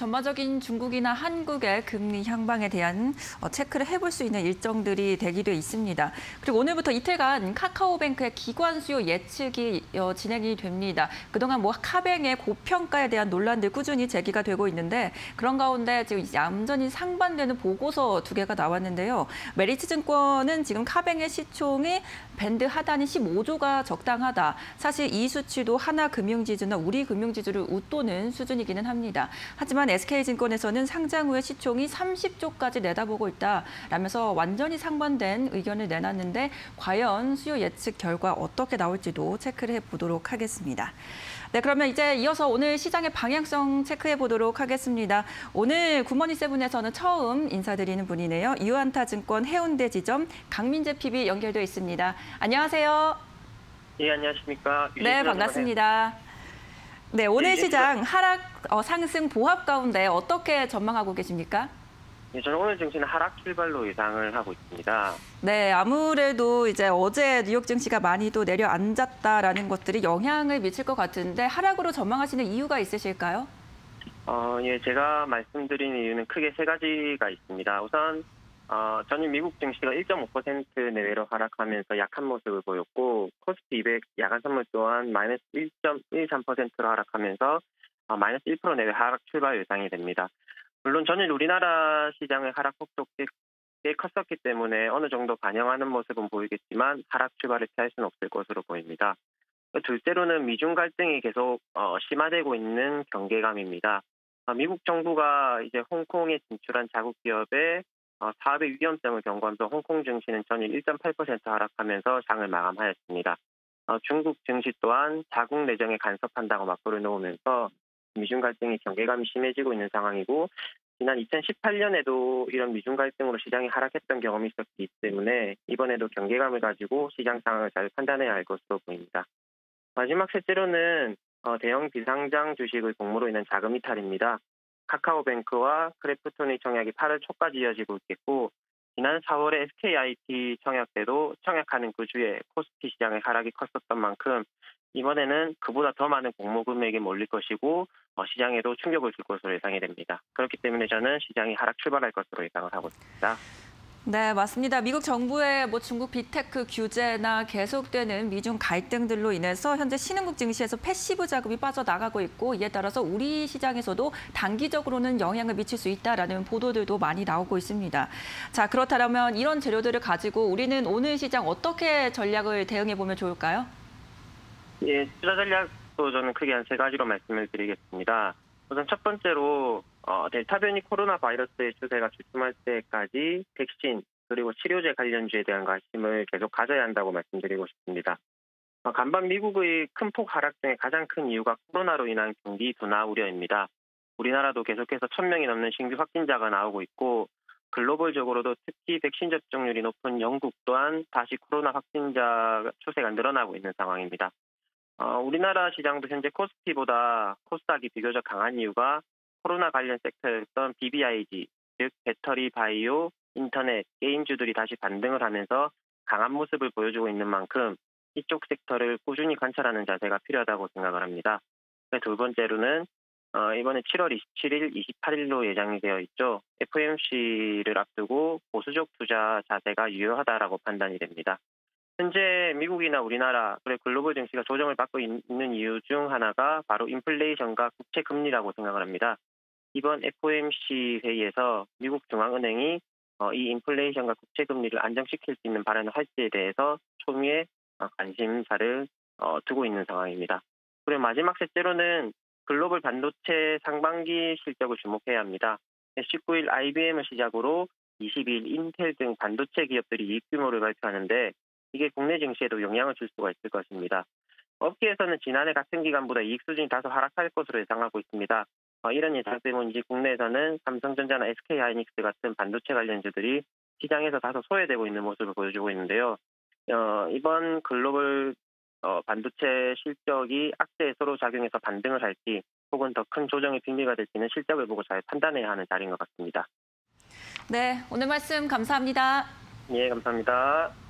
전반적인 중국이나 한국의 금리 향방에 대한 체크를 해볼 수 있는 일정들이 대기돼 있습니다. 그리고 오늘부터 이틀간 카카오뱅크의 기관 수요 예측이 진행이 됩니다. 그동안 카뱅의 고평가에 대한 논란들 꾸준히 제기가 되고 있는데 그런 가운데 지금 얌전히 상반되는 보고서 두 개가 나왔는데요. 메리츠증권은 지금 카뱅의 시총이 밴드 하단이 15조가 적당하다. 사실 이 수치도 하나금융지주나 우리금융지주를 웃도는 수준이기는 합니다. 하지만 SK증권에서는 상장 후에 시총이 30조까지 내다보고 있다라면서 완전히 상반된 의견을 내놨는데 과연 수요 예측 결과 어떻게 나올지도 체크를 해보도록 하겠습니다. 네, 그러면 이제 이어서 오늘 시장의 방향성 체크해 보도록 하겠습니다. 오늘 굿모닝 세븐에서는 처음 인사드리는 분이네요. 유안타증권 해운대 지점 강민재 PB 연결돼 있습니다. 안녕하세요. 예, 안녕하십니까. 네, 반갑습니다. 네, 오늘 시장 하락, 상승 보합 가운데 어떻게 전망하고 계십니까? 예, 저는 오늘 증시는 하락 출발로 예상을 하고 있습니다. 네, 아무래도 이제 어제 뉴욕 증시가 많이 또 내려앉았다라는 것들이 영향을 미칠 것 같은데 하락으로 전망하시는 이유가 있으실까요? 예, 제가 말씀드린 이유는 크게 세 가지가 있습니다. 우선 전일 미국 증시가 1.5% 내외로 하락하면서 약한 모습을 보였고 코스피 200 야간 선물 또한 마이너스 1.13%로 하락하면서 마이너스 1% 내외 하락 출발 예상이 됩니다. 물론 전일 우리나라 시장의 하락 폭도 꽤 컸었기 때문에 어느 정도 반영하는 모습은 보이겠지만 하락 출발을 피할 수는 없을 것으로 보입니다. 둘째로는 미중 갈등이 계속 심화되고 있는 경계감입니다. 미국 정부가 이제 홍콩에 진출한 자국 기업의 사업의 위험성을 경고하면서 홍콩 증시는 전일 1.8% 하락하면서 장을 마감하였습니다. 중국 증시 또한 자국 내정에 간섭한다고 맞불을 놓으면서 미중 갈등의 경계감이 심해지고 있는 상황이고 지난 2018년에도 이런 미중 갈등으로 시장이 하락했던 경험이 있었기 때문에 이번에도 경계감을 가지고 시장 상황을 잘 판단해야 할 것으로 보입니다. 마지막 셋째로는 대형 비상장 주식의 공모로 인한 자금 이탈입니다. 카카오뱅크와 크래프톤의 청약이 8월 초까지 이어지고 있겠고 지난 4월에 SKIT 청약 때도 청약하는 그 주에 코스피 시장의 하락이 컸었던 만큼 이번에는 그보다 더 많은 공모 금액이 몰릴 것이고 시장에도 충격을 줄 것으로 예상이 됩니다. 그렇기 때문에 저는 시장이 하락 출발할 것으로 예상을 하고 있습니다. 네, 맞습니다. 미국 정부의 중국 빅테크 규제나 계속되는 미중 갈등들로 인해서 현재 신흥국 증시에서 패시브 자금이 빠져나가고 있고 이에 따라서 우리 시장에서도 단기적으로는 영향을 미칠 수 있다라는 보도들도 많이 나오고 있습니다. 자, 그렇다면 이런 재료들을 가지고 우리는 오늘 시장 어떻게 전략을 대응해 보면 좋을까요? 예, 투자 전략도 저는 크게 한 세 가지로 말씀을 드리겠습니다. 우선 첫 번째로 델타 변이 코로나 바이러스의 추세가 주춤할 때까지 백신 그리고 치료제 관련주에 대한 관심을 계속 가져야 한다고 말씀드리고 싶습니다. 간밤 미국의 큰 폭 하락 중에 가장 큰 이유가 코로나로 인한 경기 둔화 우려입니다. 우리나라도 계속해서 1,000명이 넘는 신규 확진자가 나오고 있고 글로벌적으로도 특히 백신 접종률이 높은 영국 또한 다시 코로나 확진자 추세가 늘어나고 있는 상황입니다. 우리나라 시장도 현재 코스피보다 코스닥이 비교적 강한 이유가 코로나 관련 섹터였던 BBIG, 즉 배터리, 바이오, 인터넷, 게임주들이 다시 반등을 하면서 강한 모습을 보여주고 있는 만큼 이쪽 섹터를 꾸준히 관찰하는 자세가 필요하다고 생각을 합니다. 두 번째로는 이번에 7월 27일, 28일로 예정이 되어 있죠. FOMC를 앞두고 보수적 투자 자세가 유효하다라고 판단이 됩니다. 현재 미국이나 우리나라 그리고 글로벌 증시가 조정을 받고 있는 이유 중 하나가 바로 인플레이션과 국채 금리라고 생각을 합니다. 이번 FOMC 회의에서 미국 중앙은행이 이 인플레이션과 국채 금리를 안정시킬 수 있는 발언을 할지에 대해서 초미의 관심사를 두고 있는 상황입니다. 그리고 마지막 셋째로는 글로벌 반도체 상반기 실적을 주목해야 합니다. 19일 IBM을 시작으로 22일 인텔 등 반도체 기업들이 이익 규모를 발표하는데 이게 국내 증시에도 영향을 줄 수가 있을 것입니다. 업계에서는 지난해 같은 기간보다 이익 수준이 다소 하락할 것으로 예상하고 있습니다. 이런 예상 때문인지 국내에서는 삼성전자나 SK하이닉스 같은 반도체 관련주들이 시장에서 다소 소외되고 있는 모습을 보여주고 있는데요. 이번 글로벌 반도체 실적이 악재에 서로 작용해서 반등을 할지 혹은 더 큰 조정의 빙의가 될지는 실적을 보고 잘 판단해야 하는 자리인 것 같습니다. 네, 오늘 말씀 감사합니다. 예, 감사합니다.